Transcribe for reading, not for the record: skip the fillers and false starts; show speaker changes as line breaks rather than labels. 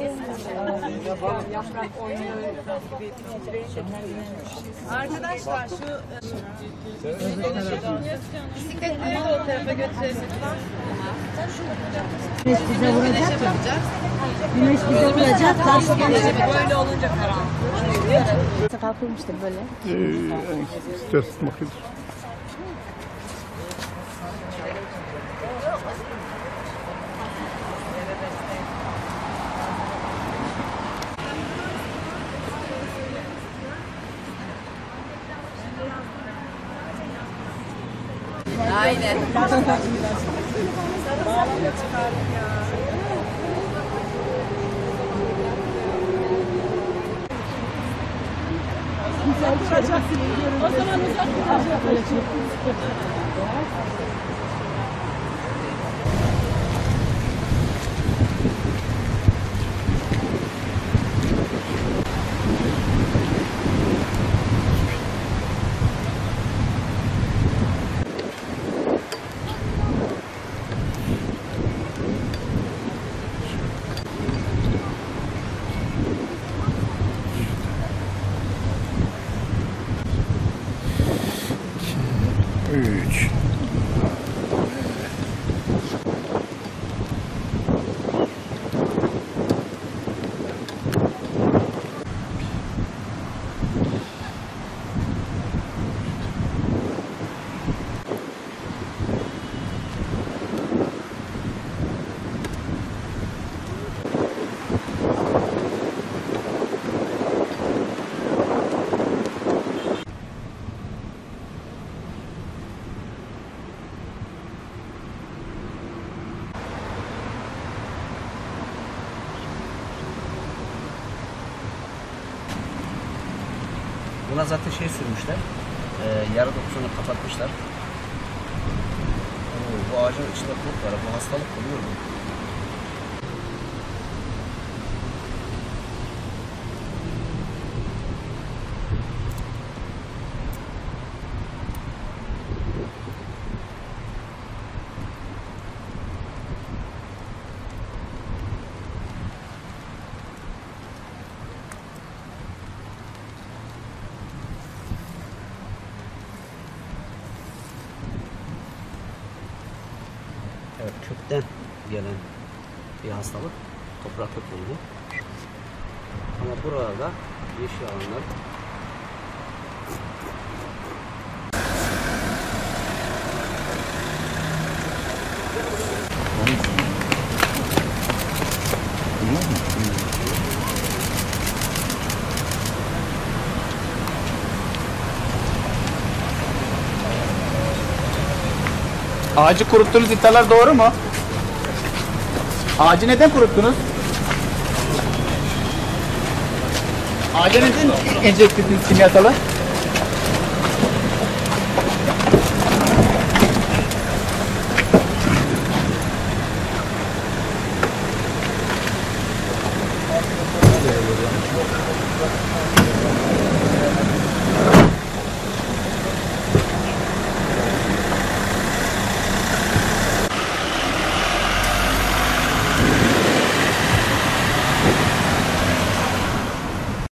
Yaprak oynuyor gibi arkadaşlar şu bisikletleri de o tarafa götürelim lütfen.
Güneş bize vuracak mı? Güneş bize vuracak.
Böyle olunca karanlık.
Kalkılmıştır böyle.
Ters tutmak iyidir.
Aynen. O zaman uzak duracak.
Üç.
Buna zaten şey sürmüşler, yara dokusunu kapatmışlar. Bu ağacın içinde kurt var, bu hastalık oluyor mu? Evet, kökten gelen bir hastalık, topraklık oluyor. Ama burada yeşil alanlar
Ağacı kuruttuğunuz iddialar doğru mu? Ağacı neden kuruttunuz? Ağaca neden enjekte ettiniz kimyasalı?